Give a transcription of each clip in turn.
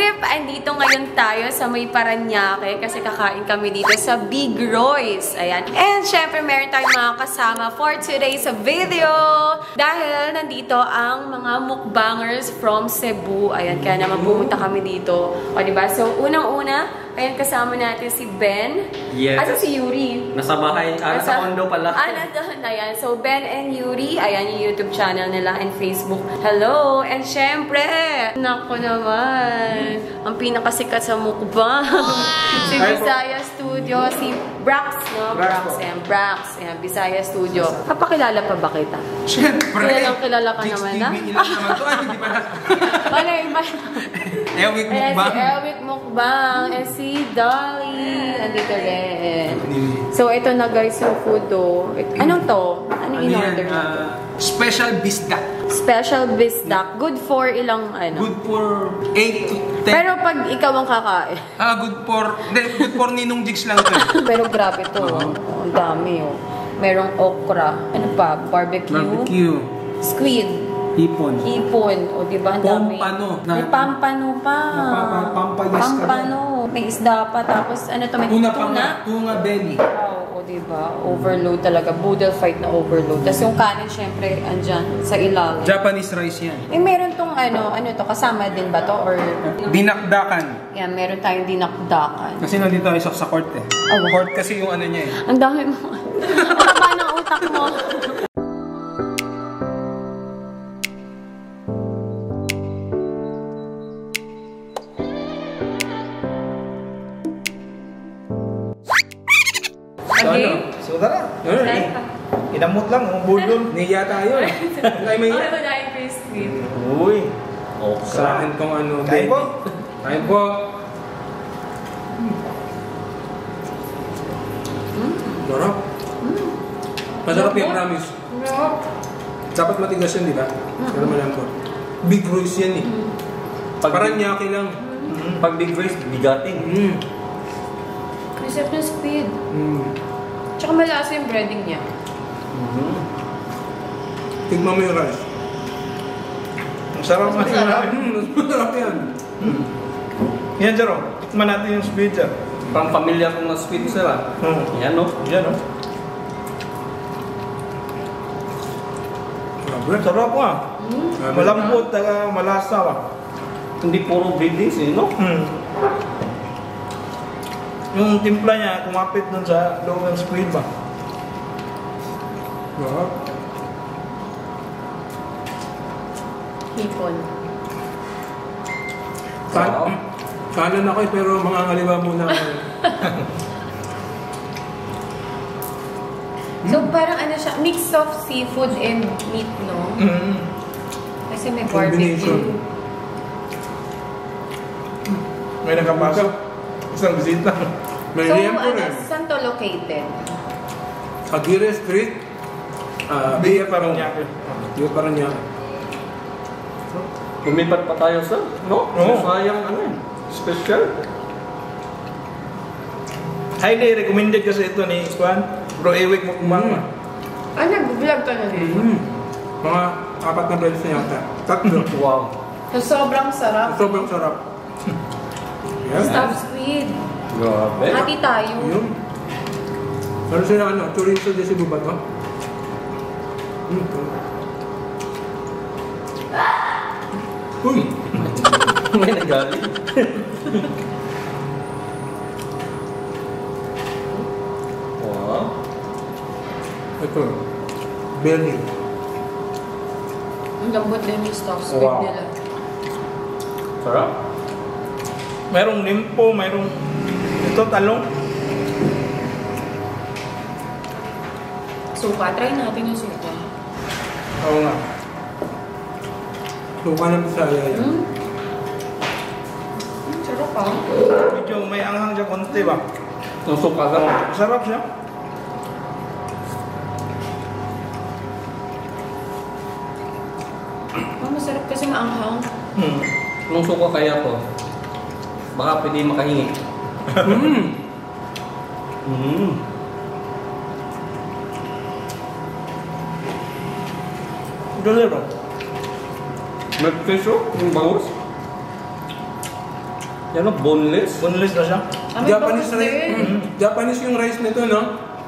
trip, andito ngayon tayo sa may Paranaque kasi kakain kami dito sa Big Royce. Ayan. And syempre, meron tayong mga kasama for today's video. Dahil nandito ang mga mukbangers from Cebu. Ayan, kaya naman pumunta kami dito. O, diba? So, unang-una, ayan, kasama natin si Ben. Yes. At si Yuri. Nasa bahay, nasa condo pala. Nandun na yan. So, Ben and Yuri, ayan yung YouTube channel nila and Facebook. Hello! And syempre, nako naman, ang pinakasikat sa mukbang. Si Bisaya Studio, si Brax, no? Brax. Ayan, Bisaya Studio. Kapakilala pa ba kita? Siyempre! Kilala ka naman na? TV, ilan naman to? Ay, hindi pa na. Ano, iba? Ewik Mukbang. Si Ewik Mukbang. And si Dolly. Andito rin. So, ito na guys yung food do. Anong to? Anong in-order natin? Special bisdak. Special bisdak. Good for ilang ano? Good for 8 to 10. Pero pag ikaw ang kakain. Good for Ninong Jigs lang to. Pero grabe to. Ang dami oh. Merong okra. Ano pa? Barbecue. Squid. Hipon. O, diba? Ang dami. Pompano. May pampano pa. Pampano. May isda pa. Tapos, ano to? May Tuna belly. Wow, o diba? Overload talaga. Boodle fight na overload. Tapos yung kanin, syempre, andyan sa ilalim. Japanese rice yan. Eh, meron tong ano to? Kasama din ba to? Or... Dinakdakan. Yan, meron tayong dinakdakan. Kasi nandito tayo sa court eh. Oh, Court kasi yung ano niya eh. ang dami mo. Ang taba ng utak mo. So, tara. Inamot lang, budol. Niya tayo eh. Ay, may... Ano na yung crispy? Uy. Sa akin tong ano. Kain po. Kain po. Sarap. Masarap yung promise. Dapat matigas yan, di ba? Pero malambot. Big Royce yan eh. Paranaque lang. Pag big race, bigating. Masarap ng squid. Tsaka malasa yung breading niya. Tignan mo yung rice. Masarap. Masarap yan. Yan, Jero. Tikman natin yung squid dyan. Pang pamilya kong na sweet sila. Yan no? Yan, no? Sarap ah. Malambot, malasa ah. Hindi puro breedings eh, no? Yung timpla niya, kumapit dun sa loob ng squid ba? Hipon. Kanan ako eh, pero mga ngaliwa muna ako. So, parang ano siya, mix of seafood and meat, no? Kasi may barbecue. May nakapasok. Isang bisita. May So, liempo rin. saan to located? Aguirre Street. Biya Paranaque. Biya Paranaque. Lumipat pa tayo sa, no? Oo. Sayang ano eh. Special. Highly recommended kasi ito ni Juan. Bro Ewik Mukbang. Nag-vlog ka na din. Mga 4 na beses na yata. 3. Wow. So, sobrang sarap. Sobrang sarap. Stuffed squid. Grabe. Hati tayo. Yun. Pero sila ano, chorizo de Cebu ba ito? Uy! May nagaling. Wow. Ito. Belly. Ang lambot din yung stuffed squid Wow. nila. Sarap. Mayroong limpo, mayroong... Ito, talong. Suka. Try natin yung suka. Oo nga. Suka ng Bisaya yan. Sarap ah. Medyo may anghang dyan konti ba? Yung suka lang. Sarap siya. Masarap kasi maanghang. Nung suka kaya po, baka pwede makahingi. Galero. Nag-fish yung bangus. Yan o, boneless. Boneless na siya. Japanese rice. Japanese yung rice nito, no?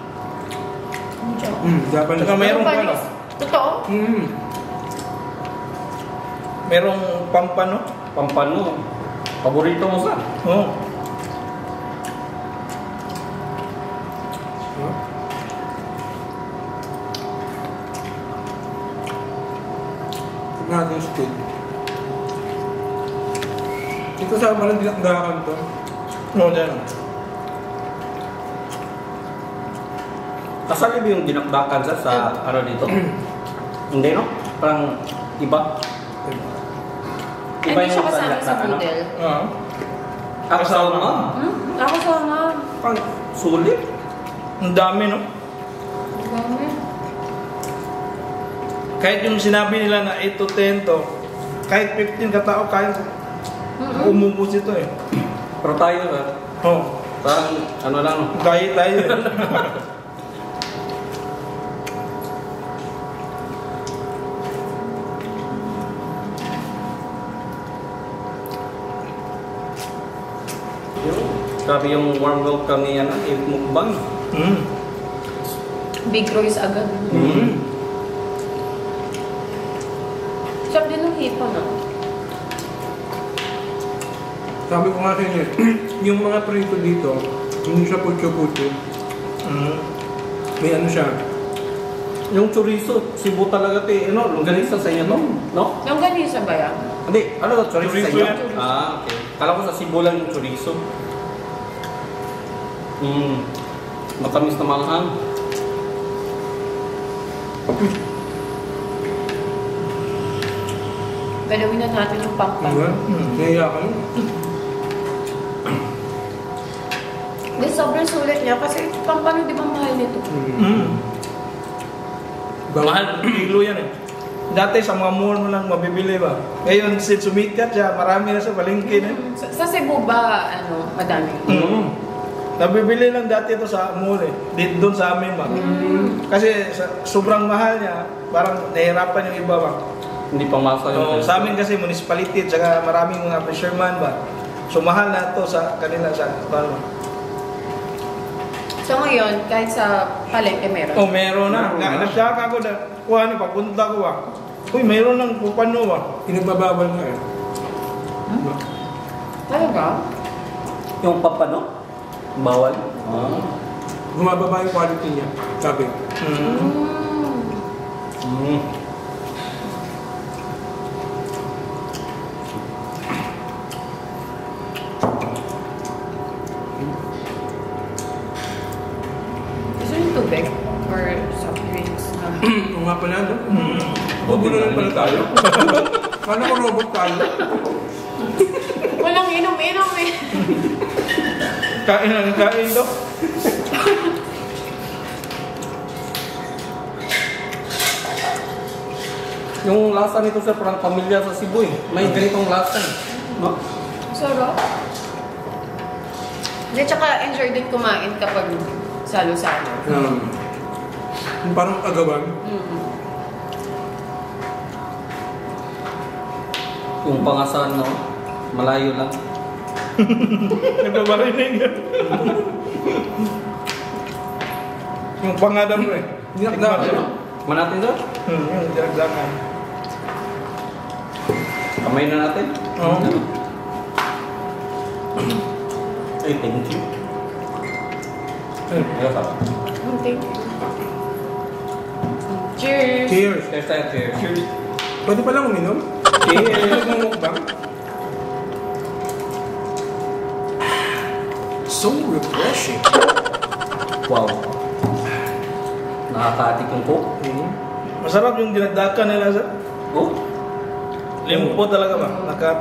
Japanese. Tsaka mayroong ano? Totoo? Merong pampano. Pampano. Paborito mo saan? Oo. Natin squid. Ito sa malang dinakdakan to. Oo, dyan. Kasali ba yung dinakdakan sa ano dito? Hindi, no? Parang iba. Hindi siya yung kasama sa dinakdakan, no? noodle. Oo. Kasama. Ako sama. Pang sulit. Ang dami, no? Dami. Kahit yung sinabi nila na 8 to 10 to, kahit 15 katao, kahit umubos ito eh. Pero tayo, Oo. parang ano lang, no? Kahit tayo eh. Grabe yung warm welcome ni yan, mukbang. Big Roy's agad. Sarap din ng hipo, no? Sabi ko nga sa inyo, yung mga prito dito, hindi siya putyo-putyo. May ano siya. Yung chorizo, Cebu talaga ito ano, longganisa sa inyo to, no? Yung ganisa ba yan? Hindi, ano to, chorizo sa Chorizo inyo? yan. Ah, okay. Kala ko sa Cebu lang yung chorizo. Matamis na manghang. Galawin na natin yung pangpang. Diba? Naiya ka nun. Hindi, sobrang sulit niya kasi pangpang di ba mahal nito? Mahal, kilo yan eh. Dati sa mga mall mo lang mabibili ba? Ngayon, since sumikat siya, marami na sa palengke na. Sa Cebu ba, ano, madami? Nabibili lang dati ito sa mall eh. Dito doon sa amin ba? Kasi sobrang mahal niya, parang nahirapan yung iba ba? Hindi pang masa yung So, sa amin kasi municipality, tsaka maraming mga fisherman ba? So mahal na ito sa kanila sa ano. So ngayon, kahit sa palengke meron. Oh, meron na. Meron na. Nagsaka ko na. Kuha ni papunta ko ba? Uy, meron ng pupano ba? Pinagbabawal nga eh. Talaga? Yung papano? Bawal? Ah. Bumababa yung quality niya. Sabi. Gusto yung tubig? Or soft drinks? Kung nga pala, no? Bubulo lang pala tayo. Kala ko robot tayo. Walang inom-inom eh. Kain lang, kain daw. Yung lasa nito sir, parang pamilya sa Cebu eh. May ganitong lasa eh. No? Sarap. Hindi, tsaka enjoy din kumain kapag salo-salo. Yung parang agawan. Yung pangasan, no? Malayo lang. Nagpabarinig. Yung pangadam ko eh. Dinakdakan. Manatin sir? Yung dinagdakan. Kamay na natin. Oo. Ay, thank you. Ayos ah. Thank you. Cheers! Cheers. Cheers tayo, cheers. Cheers. Pwede palang uminom? Cheers! Mukbang. So refreshing. Wow. Nakaka-addict yung coke. Masarap yung dinagdakan nila sa Oh? limpo talaga ba?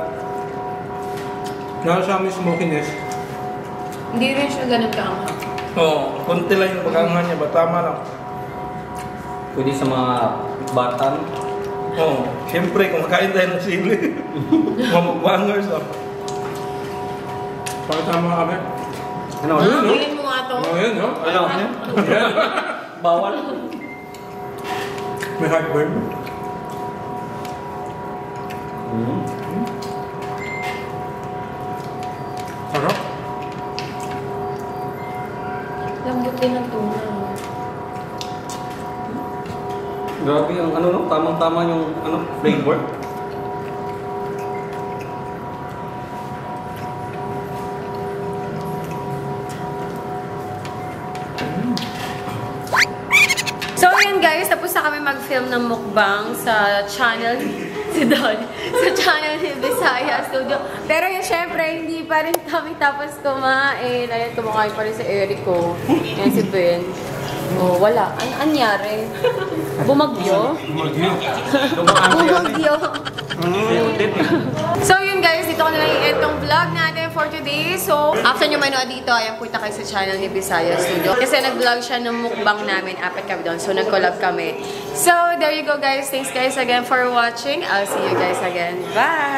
Nakasama yung smokiness. Hindi rin siya ganun kaanghang. Oo, konti lang yung pagkangan niya ba? Tama lang. Pwede sa mga batan. Oo, siyempre kumakain tayo ng sili. Mamukbangers ah. Pakasama kami. Ano? Ayun, no? Tingin mo nga to. Oh, yan, no? Ano? Yan. Bawal. May heartburn. Grabe yung ano no, tamang-tama yung ano, flavor. So ayan guys, tapos na kami mag-film ng mukbang sa channel si Don, sa channel ni Bisaya Studio. Pero yun syempre, hindi pa rin kami tapos kumain. Ayan, kumakain pa rin si Erico. Ayan si Ben. Oh, wala. Anyari? Bumagyo? Magyo. Bumagyo. So yun guys, dito ko na lang i-end tong vlog natin for today. So, after nyo manood dito, ayan, punta kayo sa channel ni Bisaya Studio. Kasi nag-vlog siya ng mukbang namin, apat kami doon. So, nag-collab kami. So, there you go guys. Thanks guys again for watching. I'll see you guys again. Bye!